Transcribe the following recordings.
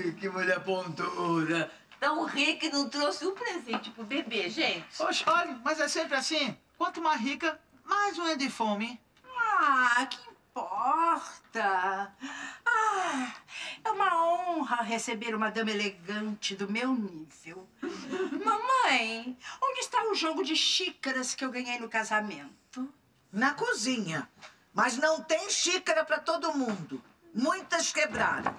Que mulher pontuda. Tão rica que não trouxe um presente pro bebê, gente. Oxe, olha, mas é sempre assim. Quanto mais rica, mais um é de fome. Ah, que importa? Ah, é uma honra receber uma dama elegante do meu nível. Mamãe, onde está o jogo de xícaras que eu ganhei no casamento? Na cozinha. Mas não tem xícara pra todo mundo. Muitas quebraram.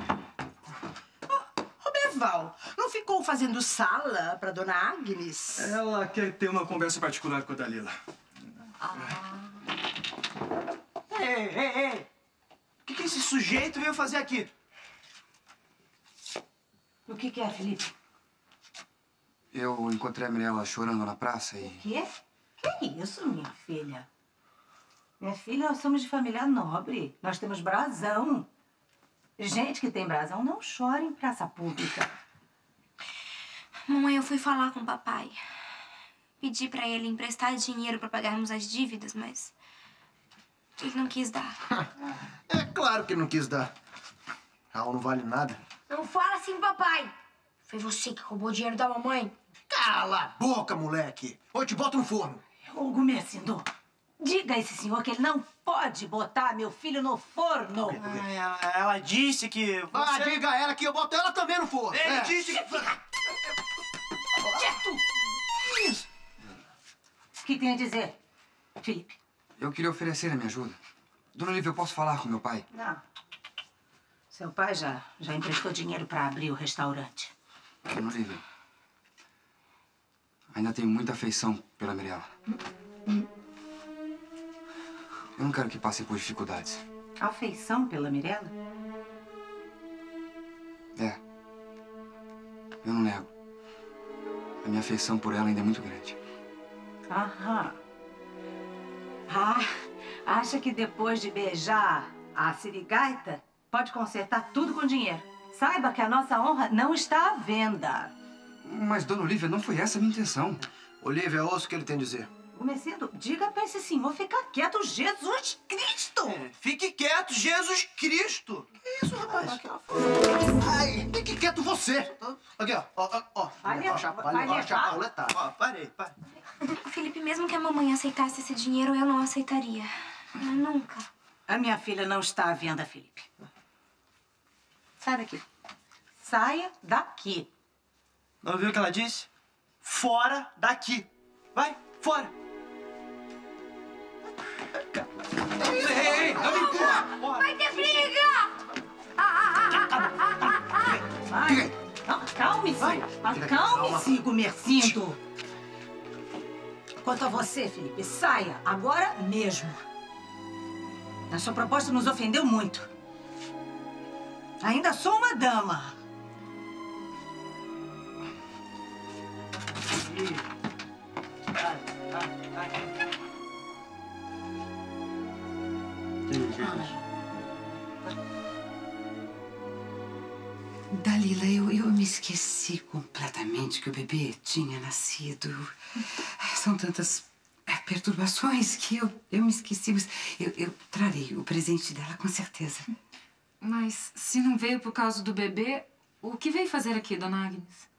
Ô, Beval, não ficou fazendo sala pra dona Agnes? Ela quer ter uma conversa particular com a Dalila. Ei! O que esse sujeito veio fazer aqui? O que é, Felipe? Eu encontrei a Mirella chorando na praça e... Quê? Que isso, minha filha? Minha filha, nós somos de família nobre. Nós temos brasão. Gente que tem brasão não chora em praça pública. Mamãe, eu fui falar com o papai. Pedi pra ele emprestar dinheiro pra pagarmos as dívidas, mas... ele não quis dar. É claro que não quis dar. Raul não vale nada. Não fala assim, papai. Foi você que roubou o dinheiro da mamãe. Cala a boca, moleque. Ou eu te boto no forno. Ô, Gumercindo, diga a esse senhor que ele não pode botar meu filho no forno. Ela disse que você... Ah, diga a ela que eu boto ela também no forno. Ele disse que... Quieto! Isso. O que tem a dizer, Felipe? Eu queria oferecer a minha ajuda. Dona Olivia, eu posso falar com meu pai? Não. Seu pai já emprestou dinheiro pra abrir o restaurante. Dona Olivia, ainda tenho muita afeição pela Mirella. Eu não quero que passe por dificuldades. Afeição pela Mirella? É. Eu não nego. A minha afeição por ela ainda é muito grande. Aham. Ah, acha que depois de beijar a sirigaita, pode consertar tudo com dinheiro. Saiba que a nossa honra não está à venda. Mas, Dona Olivia, não foi essa a minha intenção. Olivia, ouça o que ele tem a dizer. Gumercindo, diga pra esse senhor ficar quieto, Jesus Cristo! Fique quieto, Jesus Cristo! Que isso, rapaz? Ai, fique quieto você. Aqui, ó. Vai levar. Ó, Parei. Felipe, mesmo que a mamãe aceitasse esse dinheiro, eu não aceitaria. Eu nunca. A minha filha não está à venda, Felipe. Sai daqui. Saia daqui. Não viu o que ela disse? Fora daqui. Vai, fora. Ei, não me empurra. Vai ter briga! Vai. Acalme-se. Acalme-se, Gumercindo. Quanto a você, Felipe, saia agora mesmo. A sua proposta nos ofendeu muito. Ainda sou uma dama. Dalila, eu me esqueci completamente que o bebê tinha nascido. São tantas perturbações que eu me esqueci. Eu trarei o presente dela, com certeza. Mas se não veio por causa do bebê, o que veio fazer aqui, dona Agnes?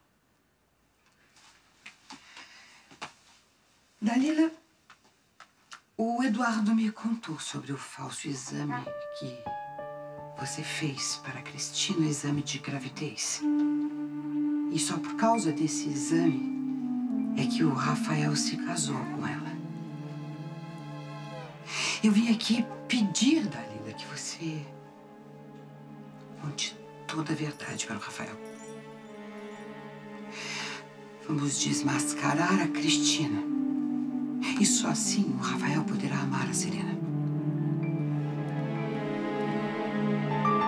Dalila, o Eduardo me contou sobre o falso exame que você fez para a Cristina, o exame de gravidez. E só por causa desse exame é que o Rafael se casou com ela. Eu vim aqui pedir, Dalila, que você conte toda a verdade para o Rafael. Vamos desmascarar a Cristina. E só assim o Rafael poderá amar a Serena.